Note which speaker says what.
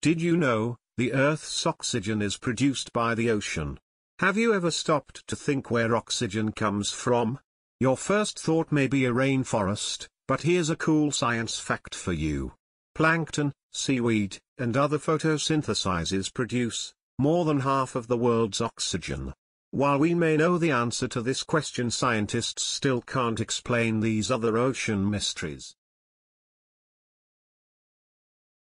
Speaker 1: Did you know, the Earth's oxygen is produced by the ocean? Have you ever stopped to think where oxygen comes from? Your first thought may be a rainforest, but here's a cool science fact for you. Plankton, seaweed, and other photosynthesizers produce more than half of the world's oxygen. While we may know the answer to this question, scientists still can't explain these other ocean mysteries.